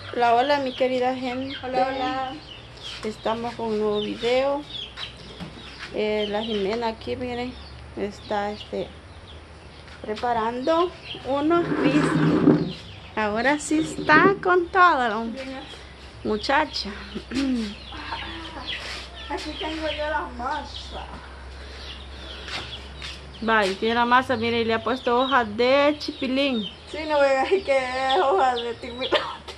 Hola, hola mi querida gente. Hola, hola. Estamos con un nuevo video. La Jimena aquí, miren, está preparando unos biscuits. Ahora sí está con todo, ¿no? Muchacha. Aquí tengo yo la masa. Va, y tiene la masa, miren, y le ha puesto hojas de chipilín. Sí, no me digas que es hoja de tiguilote.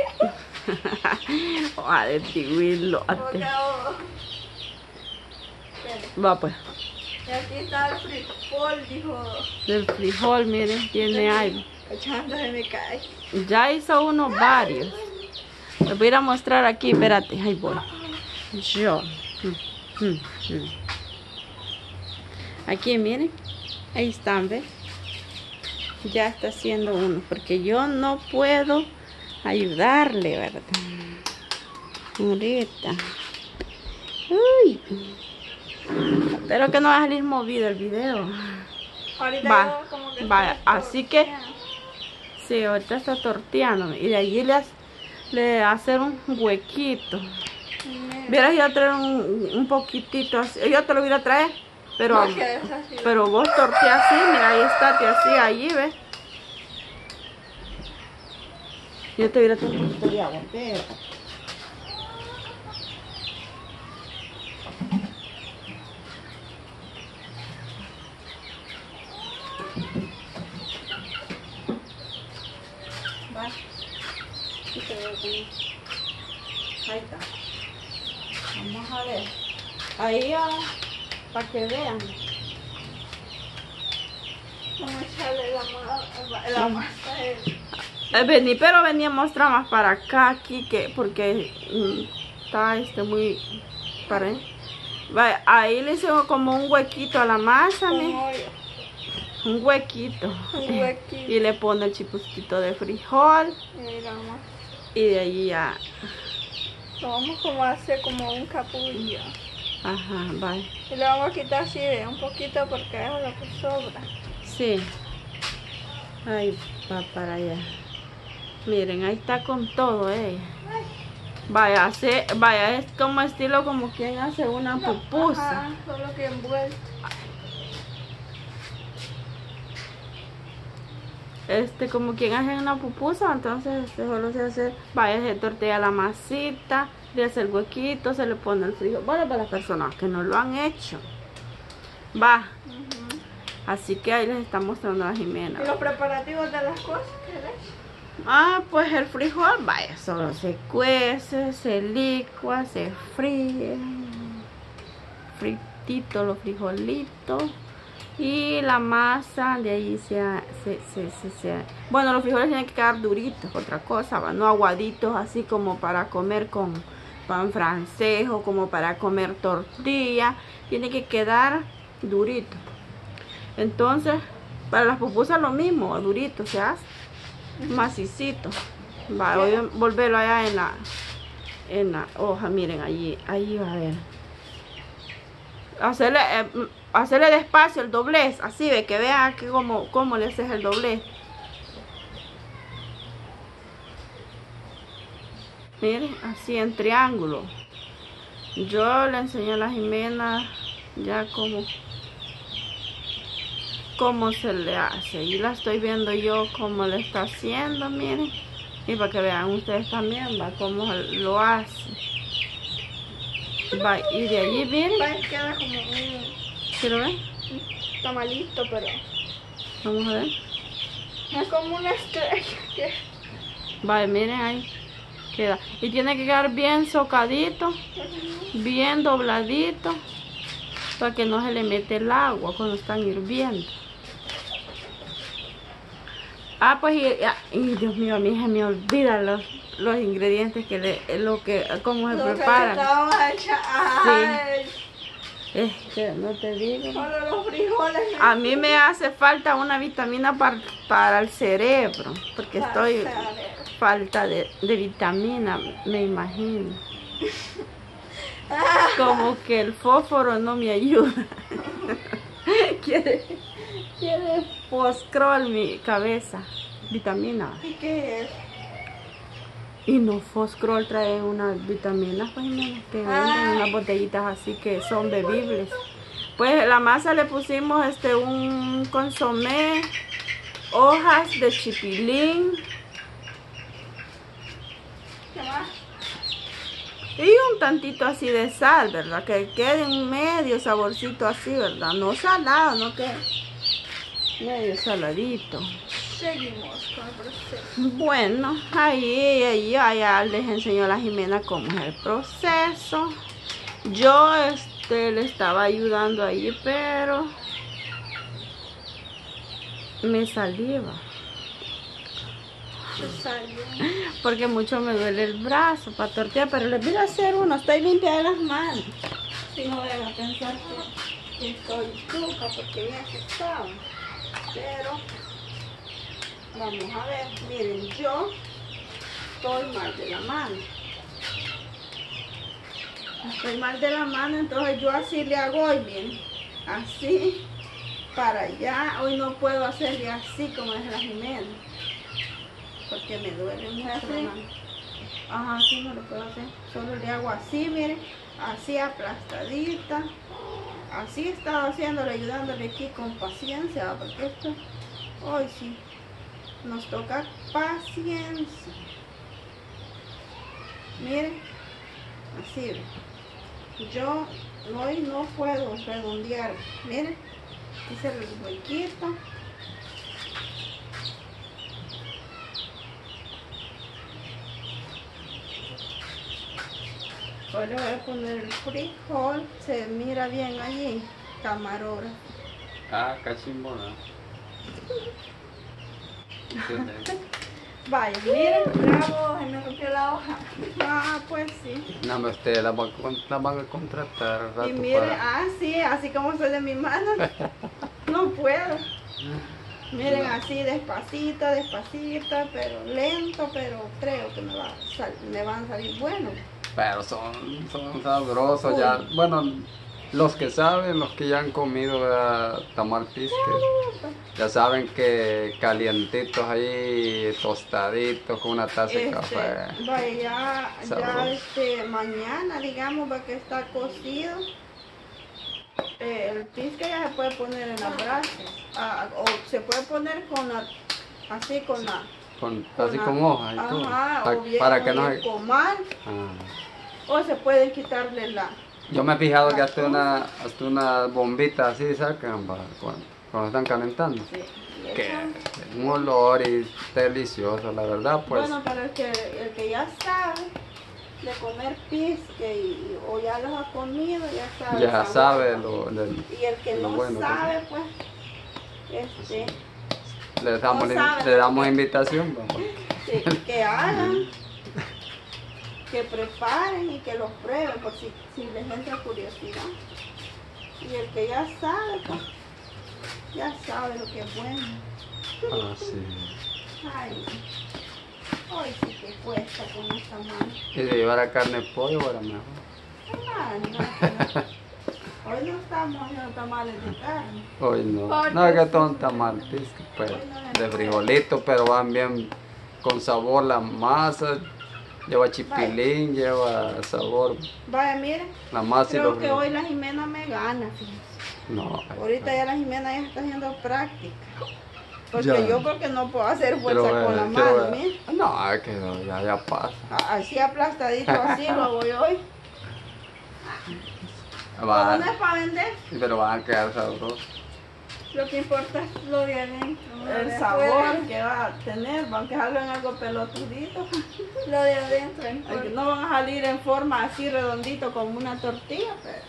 Hoja de tiguilote. Va pues. Y aquí está el frijol, dijo. Del frijol, miren, tiene algo. Echando se me cae. Ya hizo unos varios. Les voy a ir a mostrar aquí, espérate, ahí voy. Yo. Aquí, miren. Ahí están, ¿ves? Ya está haciendo uno, porque yo no puedo ayudarle, ¿verdad? Ahorita. Uy. Espero que no va a salir movido el video. Ahorita Va, yo como que vaya, así que sí, ahorita está torteando y de allí le hacer un huequito. Hubieras ido a traer un poquitito así. Yo te lo voy a traer, pero vos torteas así, mira, ahí está, así, allí, ¿ves? Yo te voy a traer un poquito de agua, pero ahí está. Vamos a ver. Ahí para que vean. Vamos a echarle la masa. Vení, pero venía a mostrar más para acá, aquí, porque está muy para ahí. Vaya, ahí le hice como un huequito a la masa, un huequito. Y le pone el chipustito de frijol. Y de allí ya. Lo vamos como a hacer como un capullo. Ajá, vaya. Y le vamos a quitar así de un poquito porque es lo que sobra. Sí. Ahí va para allá. Miren, ahí está con todo ella. Vaya, vaya, es como estilo como quien hace una pupusa. Ajá, solo que envuelto. Como quien hace una pupusa, entonces solo se hace, vaya, se tortilla la masita, le hace el huequito, se le pone el frijol. Bueno, para las personas que no lo han hecho. Va. Así que ahí les está mostrando a la Jimena. ¿Y los preparativos de las cosas que le Ah, pues el frijol, vaya, solo se cuece, se licua, se fríe. Fritito los frijolitos. Y la masa de ahí bueno, los frijoles tienen que quedar duritos, otra cosa, ¿va? No aguaditos así como para comer con pan francés o como para comer tortilla. Tiene que quedar durito. Entonces, para las pupusas lo mismo, durito se hace. Macicito. Va, voy a volverlo allá en la hoja, miren, ahí va a ver. Hacerle despacio el doblez, así de que vean aquí cómo le haces el doblez. Miren, así en triángulo. Yo le enseñé a la Jimena ya cómo se le hace. Y la estoy viendo yo cómo le está haciendo, miren. Y para que vean ustedes también, va, cómo lo hace. Va, y de allí, miren. queda como ¿Sí lo ven? un tamalito, pero Vamos a ver. es como una estrella. Vale, miren ahí. Queda. Y tiene que quedar bien socadito, bien dobladito, para que no se le mete el agua cuando están hirviendo. Ah, pues, y Dios mío, a mí se me olvidan los ingredientes cómo se preparan. Sí. No te digo. Solo los frijoles. A mí me hace falta una vitamina para el cerebro, porque estoy falta de vitamina, me imagino. Como que el fósforo no me ayuda. Quiere foscrol mi cabeza. Vitamina. ¿Y qué es? Y no Foscrol trae unas vitaminas, pues, Jimena, que venden unas botellitas así que son bebibles. Pues la masa le pusimos un consomé, hojas de chipilín. ¿Qué más? Y un tantito así de sal, ¿verdad? Que quede un medio saborcito así, ¿verdad? No salado, no que medio saladito. Seguimos con el proceso. Bueno, ahí ya les enseñó a la Jimena cómo es el proceso. Yo le estaba ayudando ahí, pero me saliva. Se salió. Porque mucho me duele el brazo para tortear, pero les voy a hacer uno, estoy limpia de las manos. Si no vayan a pensar que estoy tuca, porque bien que estaba. Pero vamos a ver, miren, yo estoy mal de la mano. Estoy mal de la mano, entonces yo así le hago hoy, bien, así para allá. Hoy no puedo hacerle así como es la Jimena, porque me duele mucho la mano. Ajá, así no lo puedo hacer. Solo le hago así, miren, así aplastadita. Así he estado haciéndole, ayudándole aquí con paciencia, porque esto, hoy sí, nos toca paciencia. Miren, así, ¿ve? Yo hoy no puedo redondear. Miren, hice el huequito. Hoy le voy a poner el frijol. Se mira bien allí, camarógrafo. Ah, cachimbona. Vaya, miren. Bravo, se me rompió la hoja. Ah, pues sí. No, me ustedes la van a contratar al rato Y miren, para... sí, así como soy de mi mano, no puedo. Miren, No. así despacito, despacito, pero lento, pero creo que me van a salir buenos. Pero son sabrosos ya. Bueno, los que saben, los que ya han comido tamal pisque, ya saben que calientitos ahí, tostaditos, con una taza de café. Vaya, Sabroso. mañana, digamos, va que está cocido. El pisque ya se puede poner en las brasas, o se puede poner así con la... Así con hojas y todo. Ajá, o bien Para con que no el se... comal, Ah. o se puede quitarle la... Yo me he fijado que La hasta una bombita así sacan cuando están calentando. Sí, le Que echan. un olor y delicioso, la verdad, pues. Bueno, pero el que ya sabe de comer pisque o ya los ha comido, ya sabe. Ya el sabor. sabe Y el que lo no bueno que sabe, pues, le damos, no sabe le lo damos que- invitación. Vamos. sí, que hagan, que preparen y que los prueben por si les entra curiosidad. Y el que ya sabe, pues, ya sabe lo que es bueno. Ah, sí. Ay, hoy sí que cuesta con esta mano. Y de llevar a carne de pollo era mejor. Hoy no estamos haciendo tamales de carne. Hoy no. Porque No es que todo un tamal pisque, pues, de frijolito, pero van bien con sabor la masa. Lleva chipilín, lleva sabor. Vaya, miren, La masa y creo los que hoy la Jimena me gana, fíjense. No. Ahorita ya la Jimena ya está haciendo práctica. Porque Ya. yo porque no puedo hacer fuerza con la quiero mano, ver. miren. No, es que no, ya pasa. Así aplastadito, así lo hago yo hoy. Como Va, no es para vender, pero van a quedar sabrosos. Lo que importa es lo de adentro. Lo el de sabor afuera, que va a tener, van a dejarlo en algo pelotudito. Lo de adentro Ay, que importa. no van a salir en forma así redondito como una tortilla, pero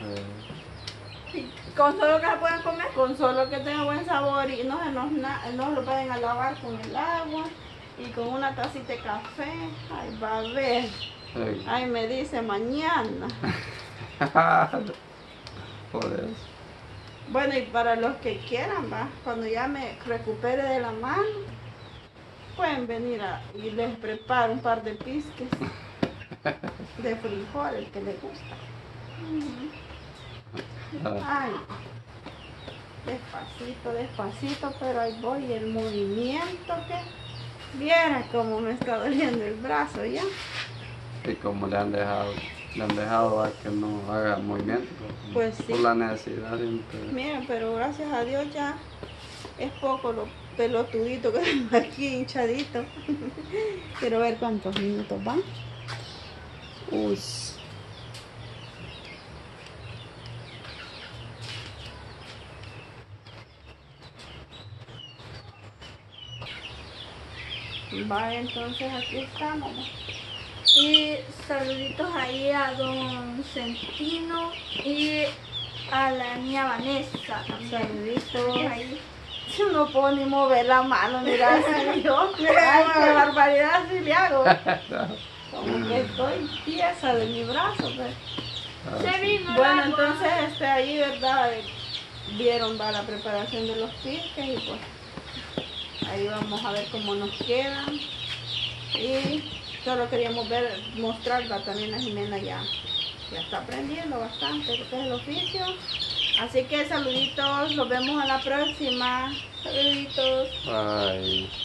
Con solo que se pueden comer. con solo que tenga buen sabor y no lo pueden alabar con el agua y con una tacita de café. Ay, va a ver. Ay, me dice mañana. Joder. Bueno, y para los que quieran, va, cuando ya me recupere de la mano, pueden venir y les preparo un par de pisques de frijol, el que les gusta. Ay, despacito, despacito, pero ahí voy, el movimiento que Viera cómo me está doliendo el brazo ya. Y como le han dejado a que no haga movimiento. Pues sí. Por la necesidad siempre. Mira, pero gracias a Dios ya es poco lo pelotudito que tengo aquí hinchadito. Quiero ver cuántos minutos van. Uy. Vale, entonces aquí estamos. Y saluditos ahí a don Centino y a la niña Vanessa también. Saluditos. Ahí. Yo no puedo ni mover la mano, mira, yo. Ay, qué barbaridad si le hago. Como que estoy tiesa de mi brazo, pues. Se vino el Bueno, agua. entonces ahí, ¿verdad? Vieron va la preparación de los piques y pues ahí vamos a ver cómo nos quedan. Y solo queríamos mostrarla también a Jimena ya está aprendiendo bastante lo que es el oficio. Así que saluditos, nos vemos a la próxima. Saluditos. Ay.